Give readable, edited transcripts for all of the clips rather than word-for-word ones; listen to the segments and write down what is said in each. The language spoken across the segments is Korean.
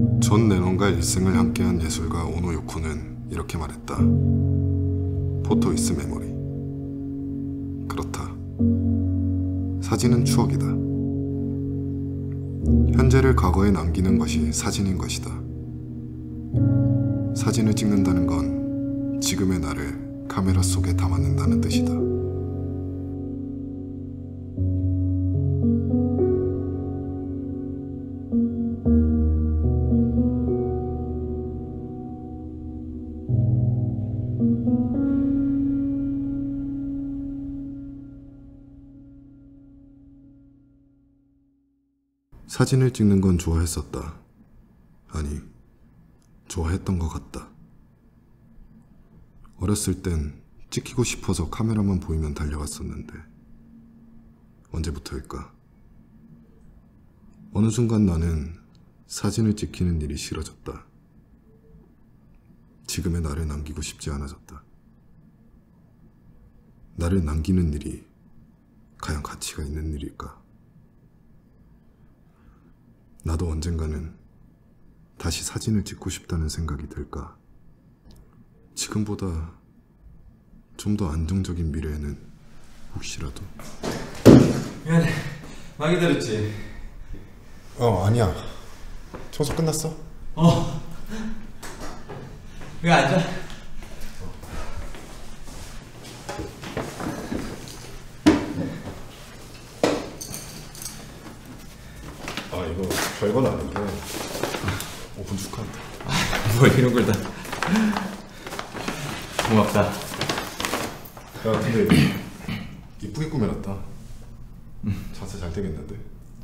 존 레논과 일생을 함께한 예술가 오노 요코는 이렇게 말했다. 포토 이스 메모리. 그렇다. 사진은 추억이다. 현재를 과거에 남기는 것이 사진인 것이다. 사진을 찍는다는 건 지금의 나를 카메라 속에 담아낸다는 뜻이다. 사진을 찍는 건 좋아했었다. 아니, 좋아했던 것 같다. 어렸을 땐 찍히고 싶어서 카메라만 보이면 달려갔었는데 언제부터일까? 어느 순간 나는 사진을 찍히는 일이 싫어졌다. 지금의 나를 남기고 싶지 않아졌다. 나를 남기는 일이 과연 가치가 있는 일일까? 나도 언젠가는 다시 사진을 찍고 싶다는 생각이 들까? 지금보다 좀 더 안정적인 미래에는 혹시라도. 미안해. 많이 기다렸지? 아니야. 청소 끝났어? 여기 앉아. 이거 별건 아닌데 오픈 축하한다. 뭘 이런 걸 다. 고맙다. 야, 근데 이쁘게 꾸며놨다. 장사 잘 되겠는데?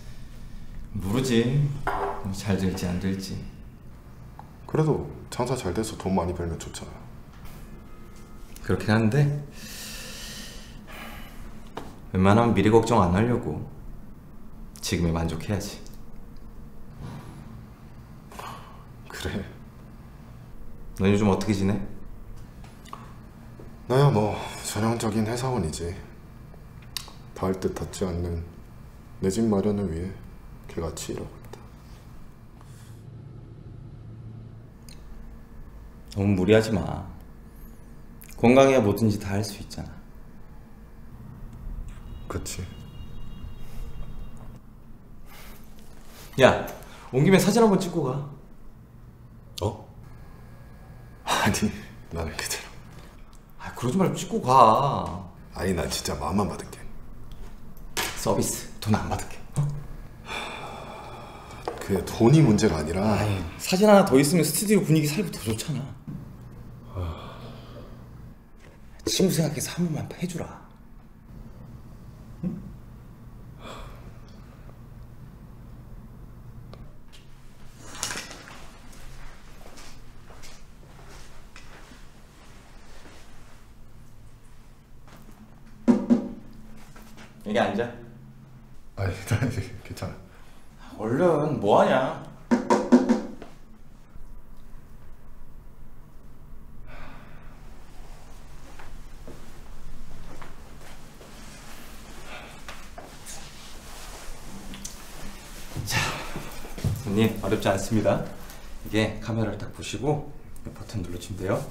모르지. 잘 될지 안 될지. 그래도 장사 잘 돼서 돈 많이 벌면 좋잖아. 그렇긴 한데 웬만하면 미래 걱정 안 하려고 지금에 만족해야지. 그래. 넌 요즘 어떻게 지내? 나야 뭐 전형적인 회사원이지. 닿을 듯 닿지 않는 내 집 마련을 위해 개같이 일하고 있다. 너무 무리하지 마. 건강해야 뭐든지 다 할 수 있잖아. 그치. 야, 온 김에 사진 한번 찍고 가. 아니, 나는 그대로. 그러지 말고 찍고 가. 아니, 난 진짜 마음만 받을게. 서비스 돈 안 받을게. 그게 돈이 문제가 아니라. 사진 하나 더 있으면 스튜디오 분위기 살고 더 좋잖아. 친구 생각해서 한 번만 해주라. 응? 여기 앉아. 아니, 나 괜찮아. 얼른 뭐하냐. 자, 손님 어렵지 않습니다. 이게 카메라를 딱 보시고 버튼 눌러주면 돼요.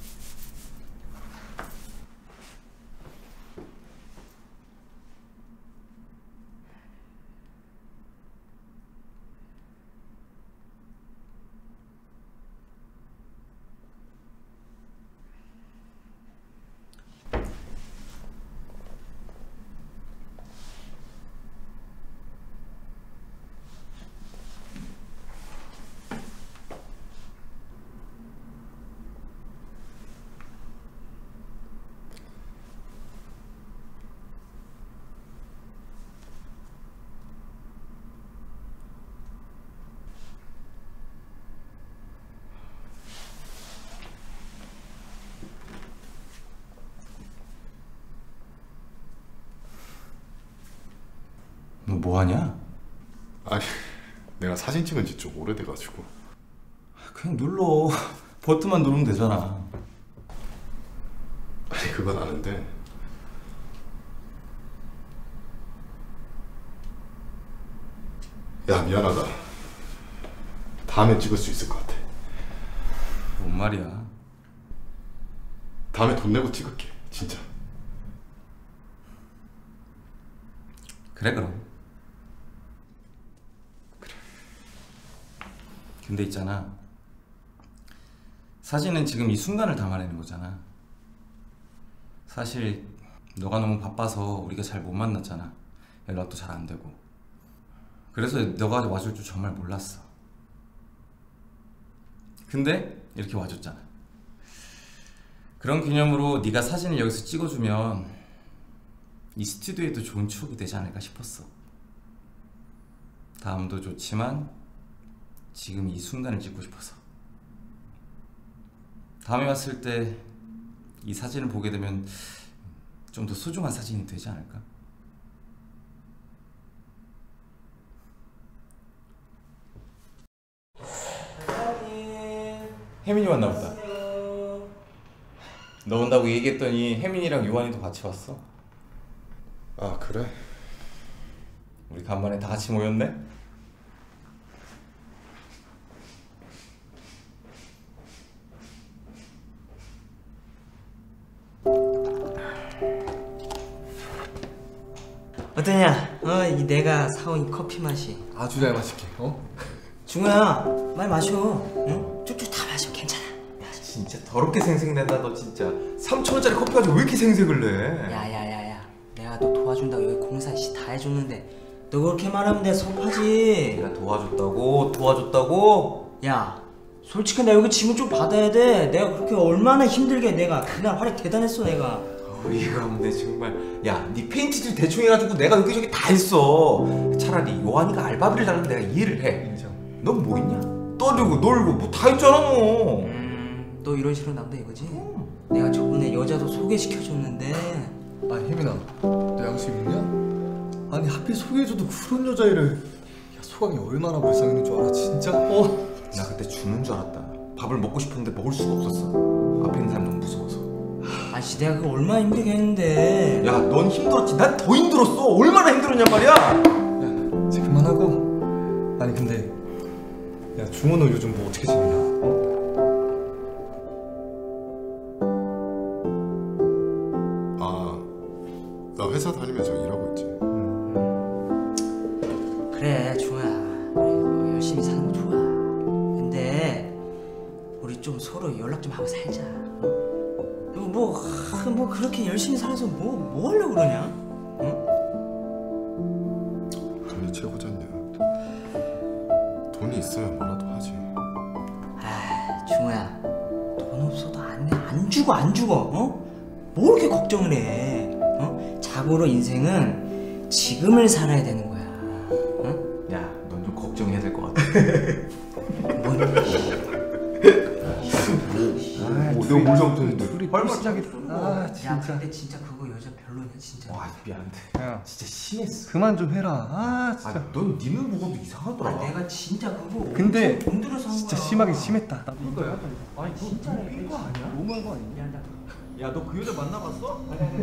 너 뭐하냐? 아니, 내가 사진 찍은 지 좀 오래돼가지고. 그냥 눌러. 버튼만 누르면 되잖아. 아니, 그건 아는데. 야, 미안하다. 다음에 찍을 수 있을 것 같아. 뭔 말이야? 다음에 돈 내고 찍을게. 진짜. 그래 그럼. 그래. 근데 있잖아. 사진은 지금 이 순간을 담아내는 거잖아. 사실 너가 너무 바빠서 우리가 잘 못 만났잖아. 연락도 잘 안 되고. 그래서 너가 와줄 줄 정말 몰랐어. 근데 이렇게 와줬잖아. 그런 기념으로 네가 사진을 여기서 찍어주면 이 스튜디오에도 좋은 추억이 되지 않을까 싶었어. 다음도 좋지만 지금 이 순간을 찍고 싶어서. 다음에 왔을 때 이 사진을 보게 되면 좀 더 소중한 사진이 되지 않을까? 혜민이 왔나 보다. 너 온다고 얘기했더니 혜민이랑 요한이도 같이 왔어. 아 그래? 우리 간만에 다 같이 모였네? 어떠냐? 이 내가 사온 이 커피 맛이. 아주 잘 마실게. 중우야, 많이 마셔. 응? 쭉쭉 다 마셔. 괜찮아. 진짜 더럽게 생색낸다 너 진짜. 3,000원짜리 커피 가지고 왜 이렇게 생색을 내? 야야야야, 내가 너 도와준다고 여기 공사 다 해줬는데 너 그렇게 말하면 내 섭하지. 내가 도와줬다고? 야, 솔직히 나 여기 짐을 좀 받아야 돼. 내가 그렇게 얼마나 힘들게 내가 그날 활약 대단했어 내가. 어이가 없네 정말. 야, 네 페인트질 대충 해가지고 내가 여기저기 다 했어. 차라리 요한이가 알바비를 달라면 내가 이해를 해. 인정. 넌 뭐 있냐? 떠들고 놀고 뭐 다 했잖아 너. 너 이런 식으로 나온다 이거지? 내가 저번에 여자도 소개시켜줬는데. 아니 혜민아, 너 양심 있냐? 아니 하필 소개해줘도 그런 여자애를. 야, 소강이 얼마나 불쌍했는 줄 알아 진짜? 나 그때 죽는 줄 알았다. 밥을 먹고 싶었는데 먹을 수가 없었어. 앞에 있는 사람 너무 무서워서. 아씨 내가 그거 얼마나 힘들게 했는데. 야, 넌 힘들었지. 난 더 힘들었어. 얼마나 힘들었냔 말이야. 야 이제 그만하고. 아니 근데 야 중호는 요즘 뭐 어떻게 지내냐? 나 회사 다니면서 일하고 있지. 그래 중호야, 그래, 뭐 열심히 사는 거 좋아. 근데 우리 좀 서로 연락 좀 하고 살자. 뭐 그렇게 열심히 살아서 뭐 하려고 그러냐? 응? 돈이 최고잖냐. 돈이 있어야 뭐라도 하지. 아 중호야, 돈 없어도 안 죽어. 뭐 이렇게 걱정을 해? 자고로 인생은 지금을 살아야 되는 거야. 응? 야, 넌 좀 걱정해야 될 것 같아. 내가 뭘 잘못했는데? 아 야 근데 진짜 그거 여자 별로냐 진짜. 와, 미안한데. 야 진짜 심했어. 그만 좀 해라. 아 진짜. 넌 니는 보고도 이상하더라. 내가 진짜 그거 근데 돈 들여서 한 진짜 거야. 심하긴 심했다. 이거야? 아니 진짜네. 거 아니야? 너무한 거 아니냐? 미안하다. 야, 너 그 여자 만나봤어?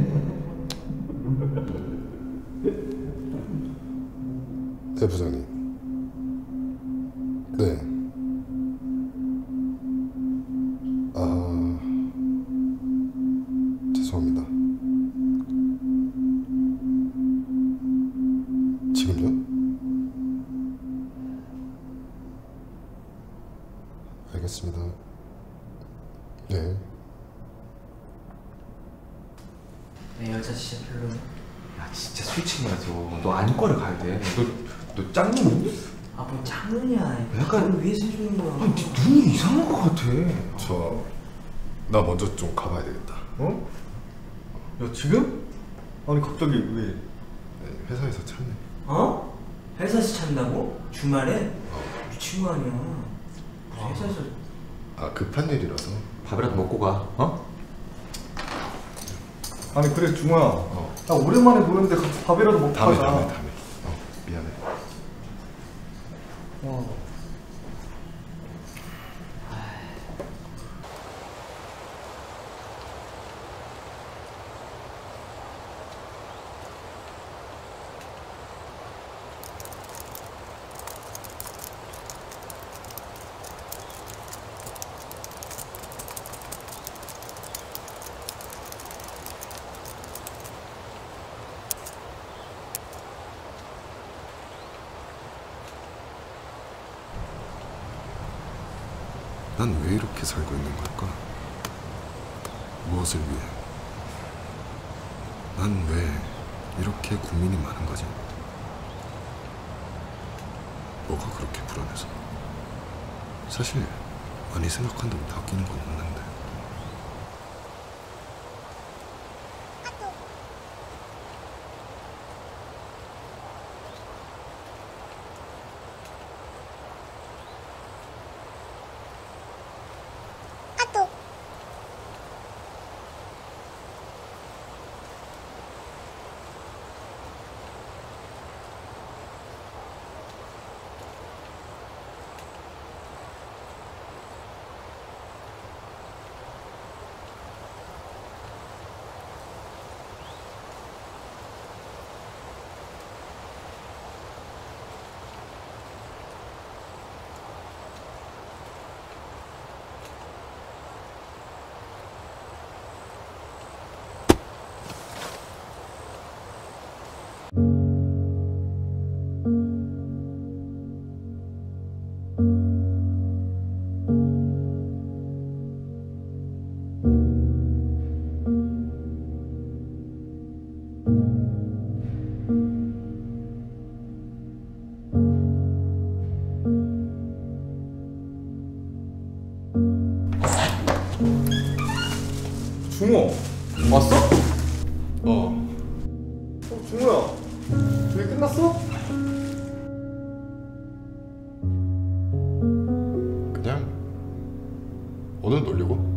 네 부장님. 네. 죄송합니다. 지금요? 알겠습니다. 네. 내 여자 진짜 별로야. 야, 진짜 솔직히 말해서 너 안과를 가야 돼. 너 짱눈이? 뭐 장난이야. 약간- 그걸 위해서 해주는 거야. 아니, 네 눈이 이상한 것 같아. 나 먼저 좀 가봐야 되겠다. 야 지금? 아니 갑자기 왜? 네, 회사에서 찾네. 회사에서 찬다고? 주말에? 미친 거 아니야. 무슨 회사에서. 급한 일이라서. 밥이라도 먹고 가. 아니 그래 중호야. 나 오랜만에 보는데 같이 밥이라도 먹고 다음에. 가자. 미안해. 난 왜 이렇게 살고 있는 걸까? 무엇을 위해? 난 왜 이렇게 고민이 많은 거지? 뭐가 그렇게 불안해서? 사실 많이 생각한다고 바뀌는 건 없는데. 중호 왔어? 중호야, 일 끝났어? 그냥 오늘 놀려고?